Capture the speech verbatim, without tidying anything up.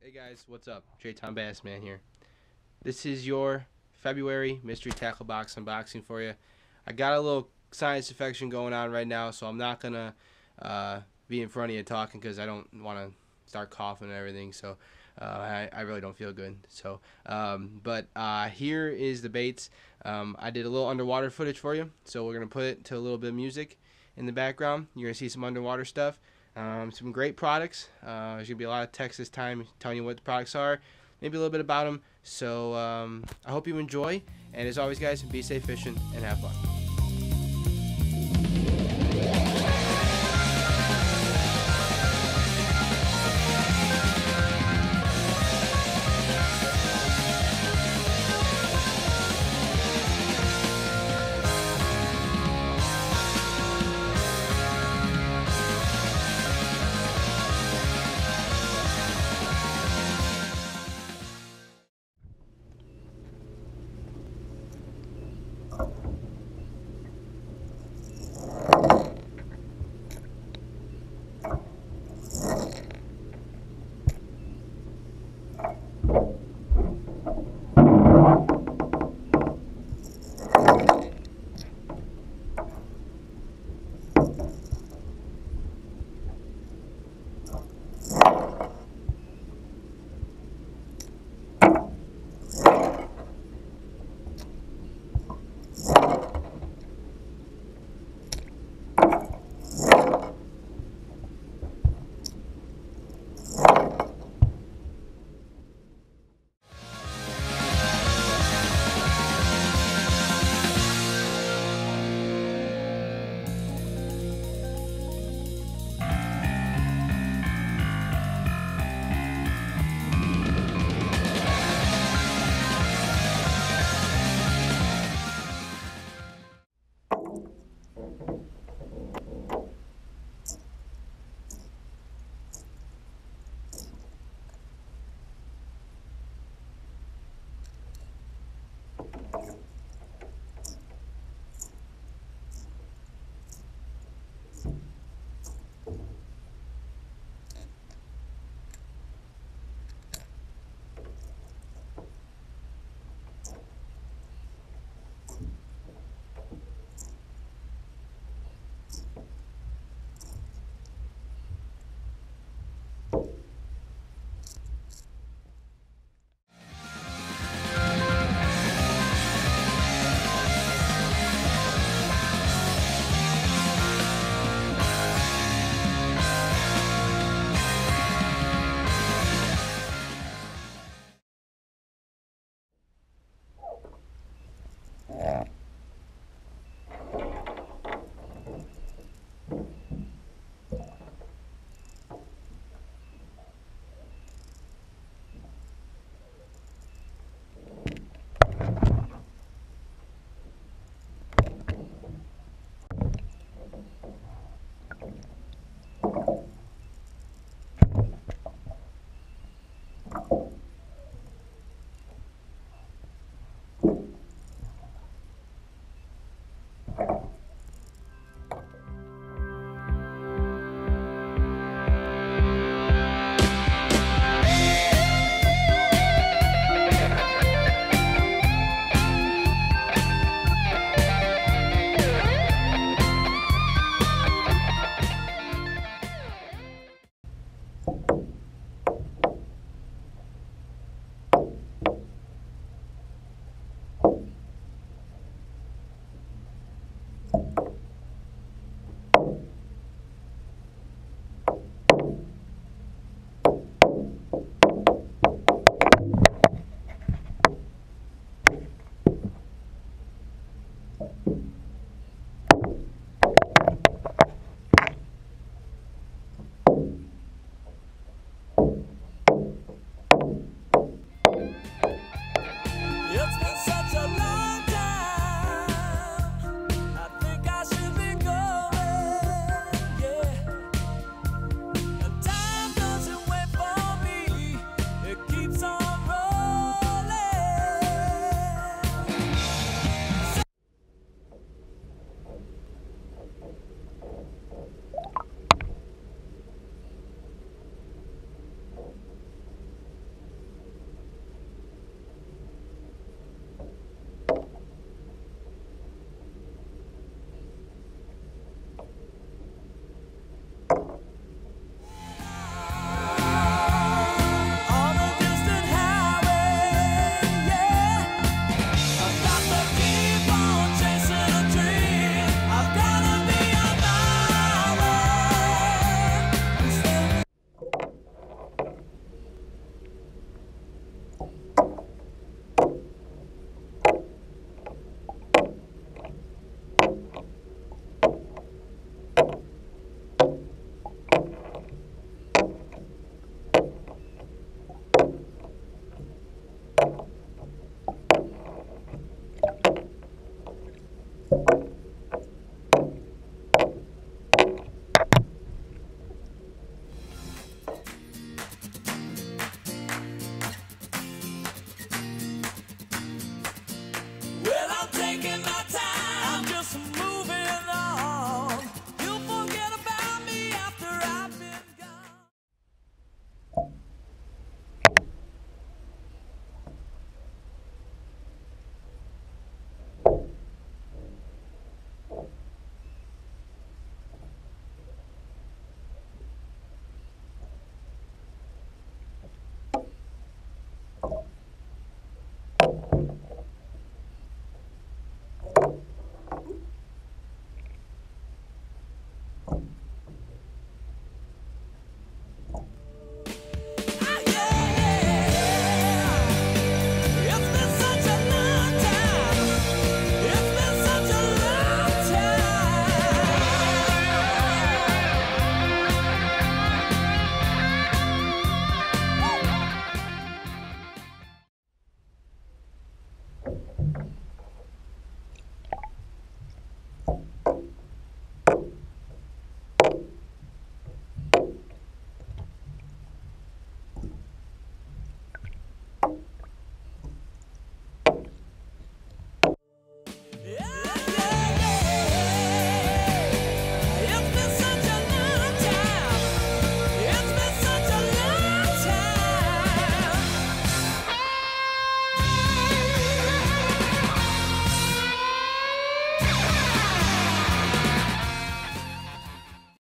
Hey guys, what's up? Jtown Bassman here. This is your February mystery tackle box unboxing for you. I got a little sinus infection going on right now, so I'm not gonna uh, be in front of you talking because I don't want to start coughing and everything. So uh, I, I really don't feel good. So, um, but uh, here is the baits. Um, I did a little underwater footage for you, so we're gonna put it to a little bit of music in the background. You're gonna see some underwater stuff. Um, some great products. Uh, there's going to be a lot of text this time telling you what the products are, maybe a little bit about them. So um, I hope you enjoy. And as always, guys, be safe fishing and have fun.